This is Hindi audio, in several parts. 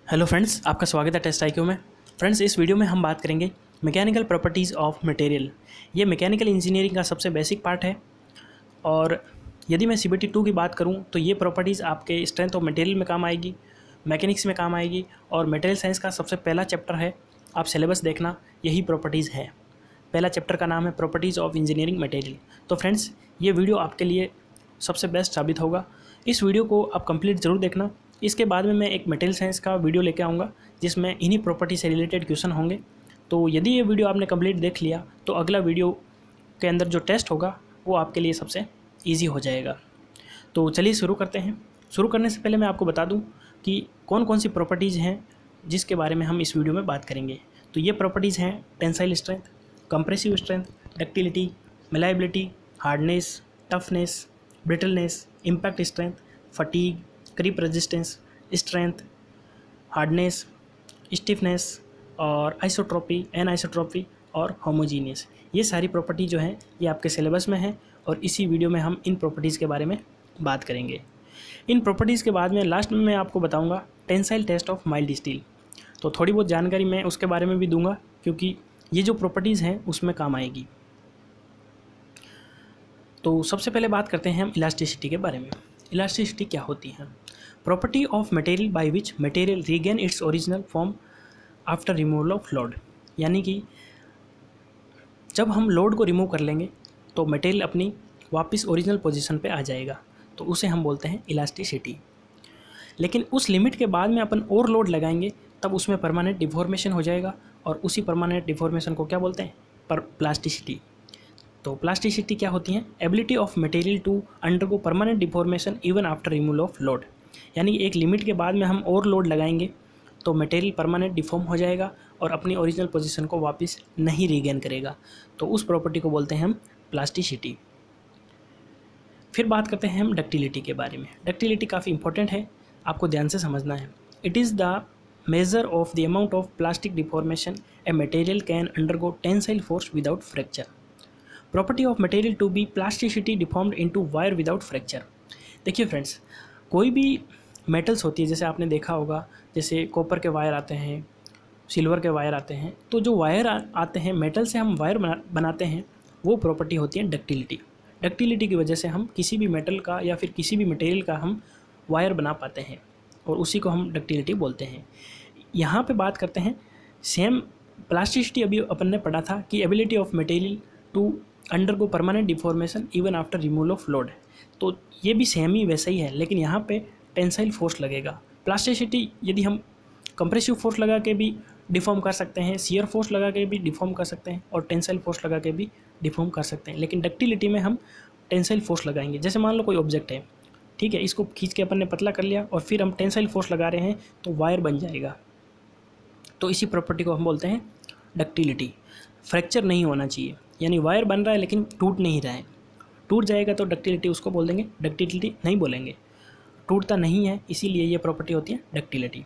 हेलो फ्रेंड्स, आपका स्वागत है टेस्ट IQ में। फ्रेंड्स, इस वीडियो में हम बात करेंगे मैकेनिकल प्रॉपर्टीज़ ऑफ मटेरियल। ये मैकेनिकल इंजीनियरिंग का सबसे बेसिक पार्ट है और यदि मैं CBT 2 की बात करूं तो ये प्रॉपर्टीज़ आपके स्ट्रेंथ ऑफ मटेरियल में काम आएगी, मैकेनिक्स में काम आएगी और मटेरियल साइंस का सबसे पहला चैप्टर है। आप सिलेबस देखना, यही प्रॉपर्टीज़ है। पहला चैप्टर का नाम है प्रॉपर्टीज़ ऑफ इंजीनियरिंग मटेरियल। तो फ्रेंड्स, ये वीडियो आपके लिए सबसे बेस्ट साबित होगा। इस वीडियो को आप कंप्लीट ज़रूर देखना। इसके बाद में मैं एक मटेरियल साइंस का वीडियो लेके आऊँगा जिसमें इन्हीं प्रॉपर्टी से रिलेटेड क्वेश्चन होंगे। तो यदि ये वीडियो आपने कंप्लीट देख लिया तो अगला वीडियो के अंदर जो टेस्ट होगा वो आपके लिए सबसे ईजी हो जाएगा। तो चलिए शुरू करते हैं। शुरू करने से पहले मैं आपको बता दूं कि कौन कौन सी प्रॉपर्टीज़ हैं जिसके बारे में हम इस वीडियो में बात करेंगे। तो ये प्रॉपर्टीज़ हैं tensile strength, compressive strength, ductility, malleability, hardness, toughness, brittleness, impact strength, fatigue, creep resistance, strength, hardness, stiffness और आइसोट्रोपी, एनआइसोट्रोपी और होमोजीनियस। ये सारी प्रॉपर्टी जो हैं ये आपके सिलेबस में है और इसी वीडियो में हम इन प्रॉपर्टीज़ के बारे में बात करेंगे। इन प्रॉपर्टीज़ के बाद में लास्ट में मैं आपको बताऊंगा tensile test of mild steel. तो थोड़ी बहुत जानकारी मैं उसके बारे में भी दूंगा क्योंकि ये जो प्रॉपर्टीज़ हैं उसमें काम आएगी। तो सबसे पहले बात करते हैं हम इलास्टिसिटी के बारे में। इलास्टिसिटी क्या होती है? Property of material by which material regain its original form after removal of load. यानी कि जब हम लोड को रिमूव कर लेंगे तो मटेरियल अपनी वापस ओरिजिनल पोजीशन पे आ जाएगा, तो उसे हम बोलते हैं इलास्टिसिटी। लेकिन उस लिमिट के बाद में अपन और लोड लगाएंगे तब उसमें परमानेंट डिफॉर्मेशन हो जाएगा और उसी परमानेंट डिफॉर्मेशन को क्या बोलते हैं? प्लास्टिसिटी। तो प्लास्टिसिटी क्या होती है? Ability of material to undergo permanent deformation even after removal of load. यानी एक लिमिट के बाद में हम और लोड लगाएंगे तो मटेरियल परमानेंट डिफॉर्म हो जाएगा और अपनी ओरिजिनल पोजीशन को वापस नहीं रीगेन करेगा, तो उस प्रॉपर्टी को बोलते हैं हम प्लास्टिसिटी। फिर बात करते हैं हम डक्टिलिटी के बारे में। डक्टिलिटी काफ़ी इंपॉर्टेंट है, आपको ध्यान से समझना है। It is the measure of the amount of plastic deformation a material can undergo tensile force without fracture. Property of material to be plasticity deformed into wire without fracture. देखिए फ्रेंड्स, कोई भी मेटल्स होती है, जैसे आपने देखा होगा, जैसे कॉपर के वायर आते हैं, सिल्वर के वायर आते हैं, तो जो वायर आते हैं, मेटल से हम वायर बनाते हैं, वो प्रॉपर्टी होती है डक्टिलिटी। डक्टिलिटी की वजह से हम किसी भी मेटल का या फिर किसी भी मटेरियल का हम वायर बना पाते हैं और उसी को हम डक्टिलिटी बोलते हैं। यहाँ पे बात करते हैं सेम प्लास्टिसिटी। अभी अपन ने पढ़ा था कि ability of material to undergo permanent deformation even after removal of load, तो ये भी सेम ही वैसा ही है, लेकिन यहाँ पे टेंसाइल फोर्स लगेगा। प्लास्टिसिटी यदि हम कंप्रेसिव फोर्स लगा के भी डिफॉर्म कर सकते हैं, शियर फोर्स लगा के भी डिफॉर्म कर सकते हैं और टेंसाइल फोर्स लगा के भी डिफॉर्म कर सकते हैं, लेकिन डक्टिलिटी में हम टेंसाइल फोर्स लगाएंगे। जैसे मान लो कोई ऑब्जेक्ट है, ठीक है, इसको खींच के अपन ने पतला कर लिया और फिर हम टेंसाइल फोर्स लगा रहे हैं तो वायर बन जाएगा, तो इसी प्रॉपर्टी को हम बोलते हैं डक्टिलिटी। फ्रैक्चर नहीं होना चाहिए, यानी वायर बन रहा है लेकिन टूट नहीं रहा है। टूट जाएगा तो डक्टिलिटी उसको बोल देंगे, डक्टिलिटी नहीं बोलेंगे, टूटता नहीं है, इसीलिए ये प्रॉपर्टी होती है डक्टिलिटी।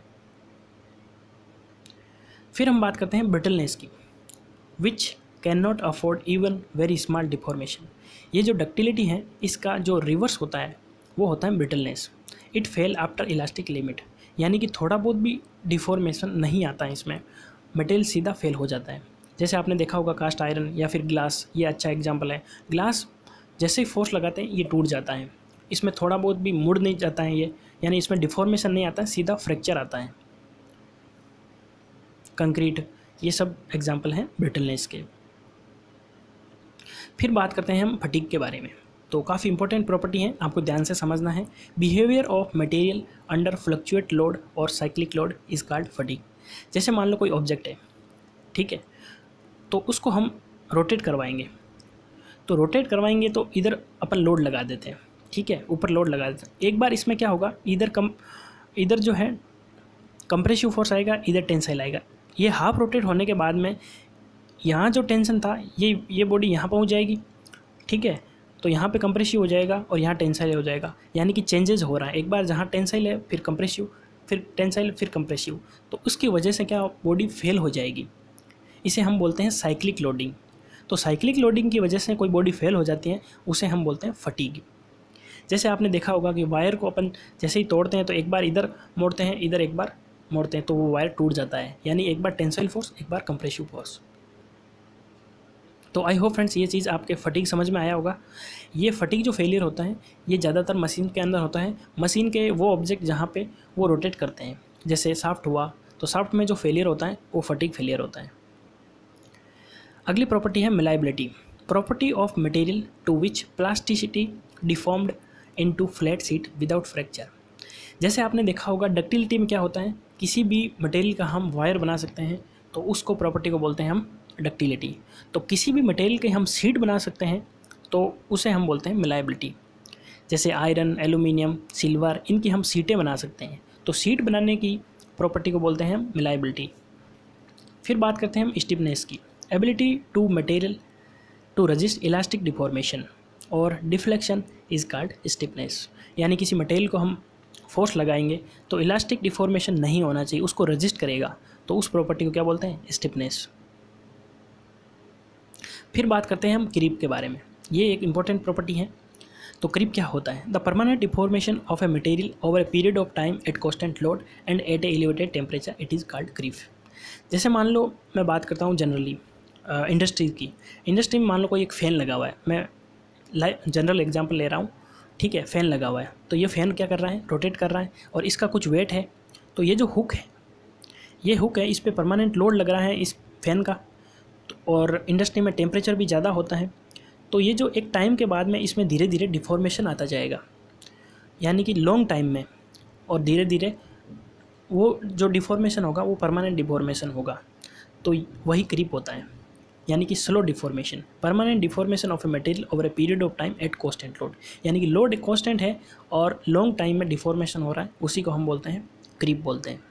फिर हम बात करते हैं ब्रिटलनेस की, which can not afford even very small deformation. ये जो डक्टिलिटी है इसका जो रिवर्स होता है वो होता है brittleness. It fail after elastic limit, यानी कि थोड़ा बहुत भी डिफॉर्मेशन नहीं आता है इसमें, मटेरियल सीधा फेल हो जाता है। जैसे आपने देखा होगा कास्ट आयरन या फिर ग्लास, ये अच्छा एग्जांपल है। ग्लास जैसे ही फोर्स लगाते हैं ये टूट जाता है, इसमें थोड़ा बहुत भी मुड़ नहीं जाता है ये, यानी इसमें डिफॉर्मेशन नहीं आता है, सीधा फ्रैक्चर आता है। कंक्रीट, ये सब एग्जांपल हैं ब्रिटलनेस के। फिर बात करते हैं हम फटीग के बारे में। तो काफ़ी इंपॉर्टेंट प्रॉपर्टी है, आपको ध्यान से समझना है। Behaviour of material under fluctuate load और cyclic load is called fatigue. जैसे मान लो कोई ऑब्जेक्ट है, ठीक है, तो उसको हम रोटेट करवाएंगे, तो रोटेट करवाएंगे तो इधर अपन लोड लगा देते हैं, ठीक है, ऊपर लोड लगा देते हैं। एक बार इसमें क्या होगा, इधर जो है कंप्रेसिव फोर्स आएगा, इधर टेंसाइल आएगा। ये हाफ रोटेट होने के बाद में यहाँ जो टेंशन था ये बॉडी यहाँ पहुँच जाएगी, ठीक है, तो यहाँ पे कंप्रेसिव हो जाएगा और यहाँ टेंसाइल हो जाएगा, यानी कि चेंजेस हो रहा है। एक बार जहाँ टेंसाइल है फिर कंप्रेसिव, फिर टेंसाइल, फिर कंप्रेसिव, तो उसकी वजह से क्या बॉडी फेल हो जाएगी। इसे हम बोलते हैं साइक्लिक लोडिंग। तो साइक्लिक लोडिंग की वजह से कोई बॉडी फेल हो जाती है, उसे हम बोलते हैं फटीग। जैसे आपने देखा होगा कि वायर को अपन जैसे ही तोड़ते हैं तो एक बार इधर मोड़ते हैं, इधर एक बार मोड़ते हैं तो वो वायर टूट जाता है, यानी एक बार टेंसाइल फोर्स, एक बार कंप्रेसिव फोर्स। तो आई होप फ्रेंड्स ये चीज़ आपके फटीग समझ में आया होगा। ये फटीग जो फेलियर होता है ये ज़्यादातर मशीन के अंदर होता है, मशीन के वो ऑब्जेक्ट जहाँ पे वो रोटेट करते हैं, जैसे शाफ्ट हुआ, तो शाफ्ट में जो फेलियर होता है वो फटीग फेलियर होता है। अगली प्रॉपर्टी है malleability, property of material to which plasticity deformed into flat sheet without fracture. जैसे आपने देखा होगा डक्टिलिटी में क्या होता है, किसी भी मटेरियल का हम वायर बना सकते हैं तो उसको प्रॉपर्टी को बोलते हैं हम डक्टिलिटी। तो किसी भी मटेरियल के हम शीट बना सकते हैं तो उसे हम बोलते हैं मिलाइबिलिटी। जैसे आयरन, एल्यूमिनियम, सिल्वर, इनकी हम सीटें बना सकते हैं, तो सीट बनाने की प्रॉपर्टी को बोलते हैं हम मिलाइबिलिटी। फिर बात करते हैं हम स्टिफनेस की, ability to material to resist elastic deformation और डिफ्लेक्शन इज कॉल्ड स्टिफनेस। यानी किसी मटेरियल को हम फोर्स लगाएंगे तो इलास्टिक डिफॉर्मेशन नहीं होना चाहिए, उसको रजिस्ट करेगा, तो उस प्रॉपर्टी को क्या बोलते हैं, स्टिफनेस। फिर बात करते हैं हम क्रीप के बारे में, ये एक इंपॉर्टेंट प्रॉपर्टी है। तो क्रीप क्या होता है, the permanent deformation of a material over a period of time at constant load and at a elevated temperature, it is called creep. जैसे मान लो मैं बात करता हूँ जनरली इंडस्ट्रीज़ की, इंडस्ट्री में मान लो कोई एक फ़ैन लगा हुआ है, मैं जनरल एग्जांपल ले रहा हूँ, ठीक है, फ़ैन लगा हुआ है, तो ये फ़ैन क्या कर रहा है, रोटेट कर रहा है, और इसका कुछ वेट है, तो ये जो हुक है, ये हुक है, इस पर परमानेंट लोड लग रहा है इस फ़ैन का, और इंडस्ट्री में टेम्परेचर भी ज़्यादा होता है, तो ये जो एक टाइम के बाद में इसमें धीरे धीरे डिफॉर्मेशन आता जाएगा, यानी कि लॉन्ग टाइम में, और धीरे धीरे वो जो डिफॉर्मेशन होगा वो परमानेंट डिफॉर्मेशन होगा, तो वही क्रीप होता है, यानी कि slow deformation, permanent deformation of a material over a period of time at constant load, यानी कि लोड कांस्टेंट है और लॉन्ग टाइम में डिफॉर्मेशन हो रहा है, उसी को हम बोलते हैं क्रीप बोलते हैं।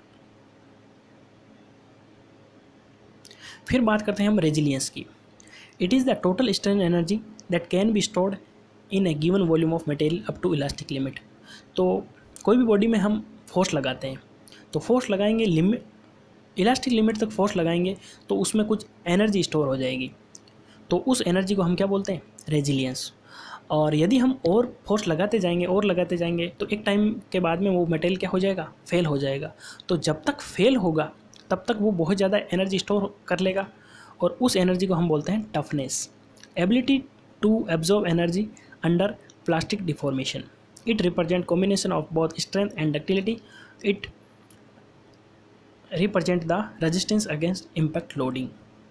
फिर बात करते हैं हम रेजिलियंस की, it is the total strain energy that can be stored in a given volume of material up to elastic limit. तो कोई भी बॉडी में हम फोर्स लगाते हैं, तो फोर्स लगाएंगे लिमिट, इलास्टिक लिमिट तक फोर्स लगाएंगे तो उसमें कुछ एनर्जी स्टोर हो जाएगी, तो उस एनर्जी को हम क्या बोलते हैं, रेजिलियंस। और यदि हम और फोर्स लगाते जाएंगे तो एक टाइम के बाद में वो मटेरियल क्या हो जाएगा, फेल हो जाएगा, तो जब तक फेल होगा तब तक वो बहुत ज़्यादा एनर्जी स्टोर कर लेगा, और उस एनर्जी को हम बोलते हैं toughness. Ability to absorb energy under plastic deformation, it represent combination of both strength and ductility, it represent the resistance against impact loading.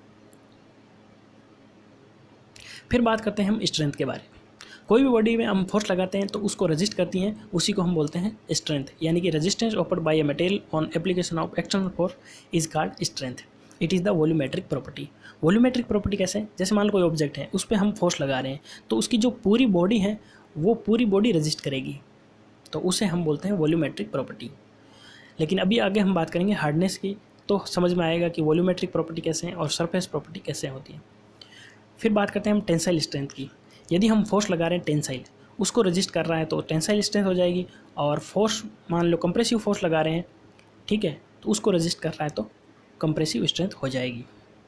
फिर बात करते हैं हम स्ट्रेंथ के बारे में, कोई भी बॉडी में हम फोर्स लगाते हैं तो उसको रजिस्ट करती हैं, उसी को हम बोलते हैं स्ट्रेंथ, यानी कि resistance offered by a material on application of external force is called strength. It is the volumetric property. Volumetric property कैसे, जैसे मान लो कोई ऑब्जेक्ट है, उस पर हम फोर्स लगा रहे हैं, तो उसकी जो पूरी बॉडी है वो पूरी बॉडी रजिस्ट करेगी, तो उसे हम बोलते हैं वॉल्यूमेट्रिक प्रॉपर्टी। लेकिन अभी आगे हम बात करेंगे हार्डनेस की, तो समझ में आएगा कि वॉल्यूमेट्रिक प्रॉपर्टी कैसे हैं और सरफेस प्रॉपर्टी कैसे होती है। फिर बात करते हैं हम टेंसाइल स्ट्रेंथ की, यदि हम फोर्स लगा रहे हैं टेंसाइल, उसको रजिस्ट कर रहा है तो टेंसाइल स्ट्रेंथ हो जाएगी, और फोर्स मान लो कंप्रेसिव फोर्स लगा रहे हैं, ठीक है, तो उसको रजिस्ट कर रहा है तो कंप्रेसिव स्ट्रेंथ हो जाएगी।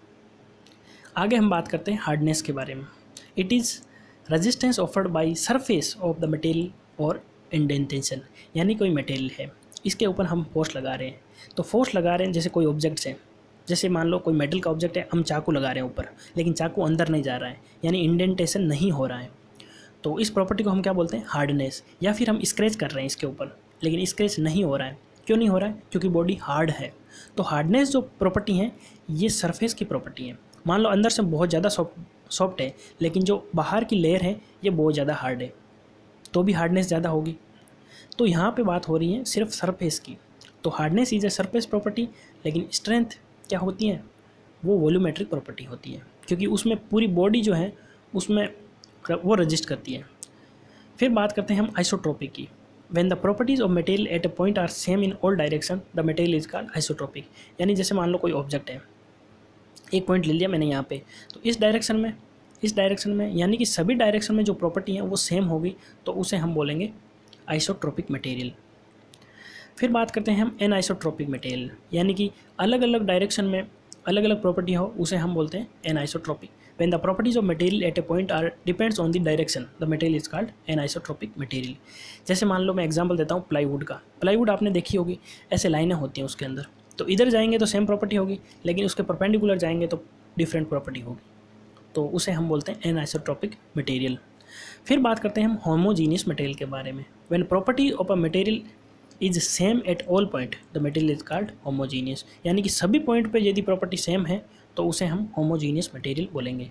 आगे हम बात करते हैं हार्डनेस के बारे में, it is resistance offered by surface of the material और इंडेंटेशन, यानी कोई मटेरियल है, इसके ऊपर हम फोर्स लगा रहे हैं, तो फोर्स लगा रहे हैं जैसे कोई ऑब्जेक्ट्स हैं, जैसे मान लो कोई मेटल का ऑब्जेक्ट है, हम चाकू लगा रहे हैं ऊपर, लेकिन चाकू अंदर नहीं जा रहा है, यानी इंडेंटेशन नहीं हो रहा है, तो इस प्रॉपर्टी को हम क्या बोलते हैं, हार्डनेस। या फिर हम स्क्रैच कर रहे हैं इसके ऊपर, लेकिन स्क्रैच नहीं हो रहा है, क्यों नहीं हो रहा है, क्योंकि बॉडी हार्ड है। तो हार्डनेस जो प्रॉपर्टी है ये सरफेस की प्रॉपर्टी है, मान लो अंदर से बहुत ज़्यादा सॉफ्ट है, लेकिन जो बाहर की लेयर है ये बहुत ज़्यादा हार्ड है, तो भी हार्डनेस ज़्यादा होगी। तो यहाँ पे बात हो रही है सिर्फ सरफेस की, तो hardness is a surface property, लेकिन स्ट्रेंथ क्या होती है, वो वॉल्यूमेट्रिक प्रॉपर्टी होती है, क्योंकि उसमें पूरी बॉडी जो है उसमें वो रजिस्ट करती है। फिर बात करते हैं हम आइसोट्रोपिक की, when the properties of material at a point are same in all direction the material is called isotropic. यानी जैसे मान लो कोई ऑब्जेक्ट है, एक पॉइंट ले लिया मैंने यहाँ पे, तो इस डायरेक्शन में यानी कि सभी डायरेक्शन में जो प्रॉपर्टी है वो सेम होगी, तो उसे हम बोलेंगे आइसोट्रोपिक मटेरियल। फिर बात करते हैं हम एनआइसोट्रोपिक मटेरियल, यानी कि अलग अलग डायरेक्शन में अलग अलग प्रॉपर्टी हो, उसे हम बोलते हैं anisotropic when the properties of material at a point are depends on the direction the material is called anisotropic material. जैसे मान लो मैं एग्जांपल देता हूँ प्लाईवुड का। प्लाईवुड आपने देखी होगी, ऐसे लाइनें होती हैं उसके अंदर, तो इधर जाएंगे तो सेम प्रॉपर्टी होगी, लेकिन उसके परपेंडिकुलर जाएंगे तो डिफरेंट प्रॉपर्टी होगी, तो उसे हम बोलते हैं एनआइसोट्रोपिक मटेरियल। फिर बात करते हैं हम होमोजीनियस मटेरियल के बारे में। When property of a material is same at all point the material is called homogeneous, यानी कि सभी पॉइंट पे यदि प्रॉपर्टी सेम है तो उसे हम होमोजीनियस मटेरियल बोलेंगे।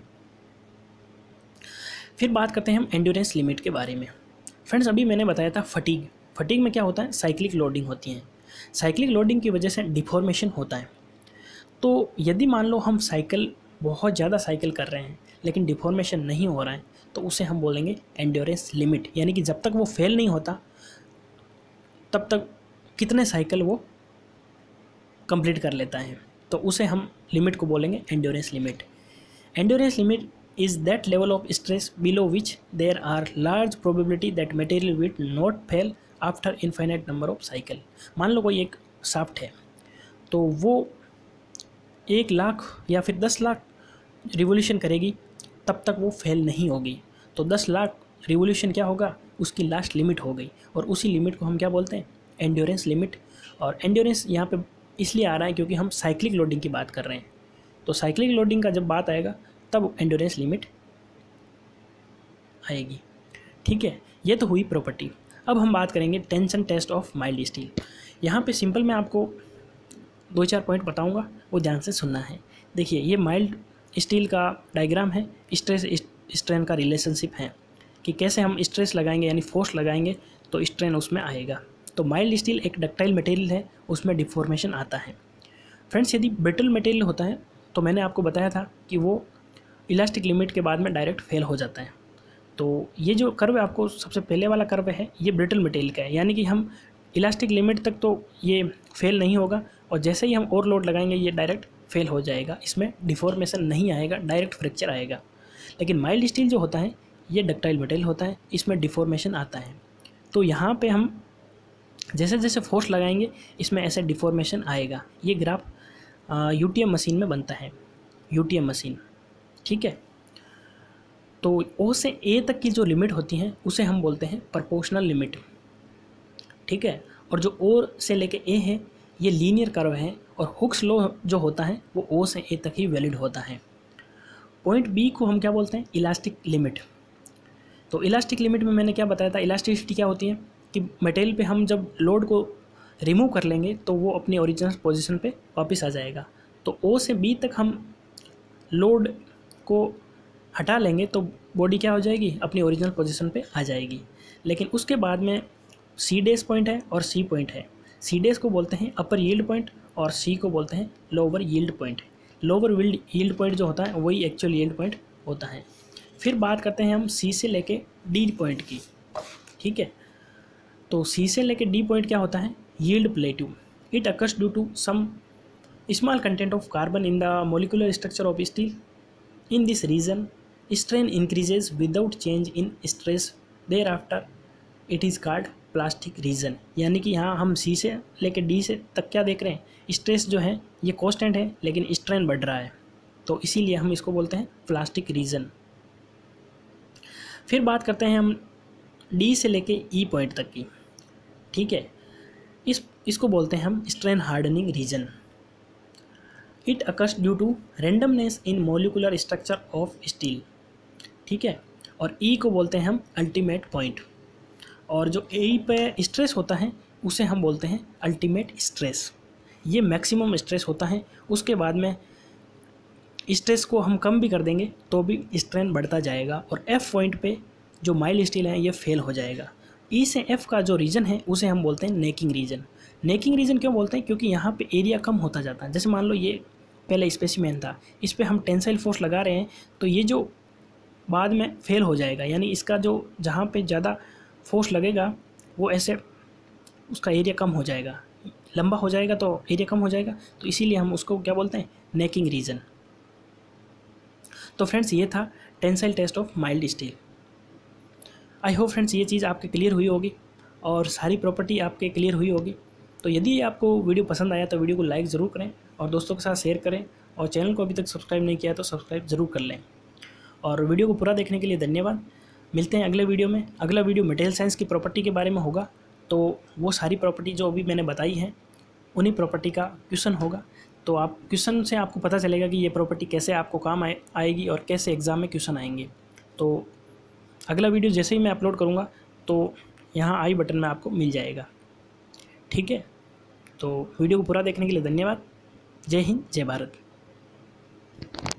फिर बात करते हैं हम एंड्योरेंस लिमिट के बारे में। फ्रेंड्स अभी मैंने बताया था फटीग। फटीग में क्या होता है, साइक्लिक लोडिंग होती है। साइक्लिक लोडिंग की वजह से डिफॉर्मेशन होता है। तो यदि मान लो हम साइकिल बहुत ज़्यादा साइकिल कर रहे हैं लेकिन डिफॉर्मेशन नहीं हो रहा है तो उसे हम बोलेंगे एंड्योरेंस लिमिट, यानी कि जब तक वो फेल नहीं होता तब तक कितने साइकिल वो कंप्लीट कर लेता है, तो उसे हम लिमिट को बोलेंगे endurance limit. Endurance limit is that level of stress below which there are large probability that material will not fail after infinite number of cycle. मान लो कोई एक शाफ्ट है तो वो 1 लाख या फिर 10 लाख रिवोल्यूशन करेगी तब तक वो फेल नहीं होगी। तो 10 लाख रिवोल्यूशन क्या होगा, उसकी लास्ट लिमिट हो गई, और उसी लिमिट को हम क्या बोलते हैं, एंड्योरेंस लिमिट। और एंड्योरेंस यहाँ पे इसलिए आ रहा है क्योंकि हम साइक्लिक लोडिंग की बात कर रहे हैं, तो साइक्लिक लोडिंग का जब बात आएगा तब एंड्योरेंस लिमिट आएगी। ठीक है, ये तो हुई प्रॉपर्टी। अब हम बात करेंगे tension test of mild steel. यहाँ पे सिंपल मैं आपको 2-4 पॉइंट बताऊँगा, वो ध्यान से सुनना है। देखिए ये माइल्ड स्टील का डायग्राम है, स्ट्रेस स्ट्रेन का रिलेशनशिप है कि कैसे हम स्ट्रेस लगाएंगे यानी फोर्स लगाएंगे तो स्ट्रेन उसमें आएगा। तो माइल्ड स्टील एक डक्टाइल मटेरियल है, उसमें डिफॉर्मेशन आता है। फ्रेंड्स यदि ब्रिटल मटेरियल होता है तो मैंने आपको बताया था कि वो इलास्टिक लिमिट के बाद में डायरेक्ट फेल हो जाता है। तो ये जो कर्व है आपको सबसे पहले वाला कर्व है, ये ब्रिटल मटेरियल का है, यानी कि हम इलास्टिक लिमिट तक तो ये फेल नहीं होगा, और जैसे ही हम और लोड लगाएंगे ये डायरेक्ट फेल हो जाएगा, इसमें डिफॉर्मेशन नहीं आएगा, डायरेक्ट फ्रैक्चर आएगा। लेकिन माइल्ड स्टील जो होता है ये डक्टाइल मटेरियल होता है, इसमें डिफॉर्मेशन आता है। तो यहाँ पे हम जैसे जैसे फोर्स लगाएंगे इसमें ऐसे डिफॉर्मेशन आएगा। ये ग्राफ यूटीएम मशीन में बनता है, यूटीएम मशीन। ठीक है, तो ओ से ए तक की जो लिमिट होती है उसे हम बोलते हैं प्रोपोर्शनल लिमिट। ठीक है, और जो ओ से लेके ए है ये लीनियर कर्व है, और हुक्स लॉ जो होता है वो ओ से ए तक ही वैलिड होता है। पॉइंट बी को हम क्या बोलते हैं, इलास्टिक लिमिट। तो इलास्टिक लिमिट में मैंने क्या बताया था, इलास्टिसिटी क्या होती है कि मटेरियल पे हम जब लोड को रिमूव कर लेंगे तो वो अपनी ओरिजिनल पोजीशन पे वापस आ जाएगा। तो ओ से बी तक हम लोड को हटा लेंगे तो बॉडी क्या हो जाएगी, अपनी ओरिजिनल पोजीशन पे आ जाएगी। लेकिन उसके बाद में सी डैश पॉइंट है और सी पॉइंट है। सी डैश को बोलते हैं अपर यील्ड पॉइंट और सी को बोलते हैं lower yield point. Lower yield point जो होता है वही एक्चुअल यील्ड पॉइंट होता है। फिर बात करते हैं हम सी से लेके डी पॉइंट की। ठीक है, तो सी से लेके डी पॉइंट क्या होता है, yield plateau. It occurs due to some small content of carbon in the molecular structure of steel. In this region strain increases without change in stress, thereafter it is called plastic region। यानी कि यहाँ हम सी से लेके डी से तक क्या देख रहे हैं, स्ट्रेस जो है ये कांस्टेंट है लेकिन स्ट्रेन बढ़ रहा है, तो इसीलिए हम इसको बोलते हैं प्लास्टिक रीजन। फिर बात करते हैं हम डी से लेके ई पॉइंट तक की। ठीक है, इसको बोलते हैं हम strain hardening region. It occurs due to randomness in molecular structure of steel. ठीक है, और ई को बोलते हैं हम अल्टीमेट पॉइंट, और जो ए पे स्ट्रेस होता है उसे हम बोलते हैं अल्टीमेट स्ट्रेस। ये मैक्सिमम स्ट्रेस होता है, उसके बाद में स्ट्रेस को हम कम भी कर देंगे तो भी स्ट्रेन बढ़ता जाएगा, और एफ पॉइंट पे जो माइल्ड स्टील है ये फेल हो जाएगा। ई से एफ का जो रीजन है उसे हम बोलते हैं नेकिंग रीजन। नेकिंग रीजन क्यों बोलते हैं, क्योंकि यहाँ पे एरिया कम होता जाता है। जैसे मान लो ये पहले स्पेसिमेन था, इस पर हम टेंसाइल फोर्स लगा रहे हैं तो ये जो बाद में फेल हो जाएगा, यानी इसका जो जहाँ पे ज़्यादा फोर्स लगेगा वो ऐसे उसका एरिया कम हो जाएगा, लंबा हो जाएगा तो एरिया कम हो जाएगा, तो इसीलिए हम उसको क्या बोलते हैं, नेकिंग रीजन। तो फ्रेंड्स ये था tensile test of mild steel. I hope friends ये चीज़ आपके क्लियर हुई होगी और सारी प्रॉपर्टी आपके क्लियर हुई होगी। तो यदि आपको वीडियो पसंद आया तो वीडियो को लाइक ज़रूर करें और दोस्तों के साथ शेयर करें, और चैनल को अभी तक सब्सक्राइब नहीं किया तो सब्सक्राइब ज़रूर कर लें। और वीडियो को पूरा देखने के लिए धन्यवाद। मिलते हैं अगले वीडियो में। अगला वीडियो मटेरियल साइंस की प्रॉपर्टी के बारे में होगा, तो वो सारी प्रॉपर्टी जो अभी मैंने बताई हैं उन्हीं प्रॉपर्टी का क्वेश्चन होगा। तो आप क्वेश्चन से आपको पता चलेगा कि ये प्रॉपर्टी कैसे आपको काम आएगी और कैसे एग्ज़ाम में क्वेश्चन आएंगे। तो अगला वीडियो जैसे ही मैं अपलोड करूँगा तो यहाँ आई बटन में आपको मिल जाएगा। ठीक है, तो वीडियो को पूरा देखने के लिए धन्यवाद। जय हिंद, जय भारत।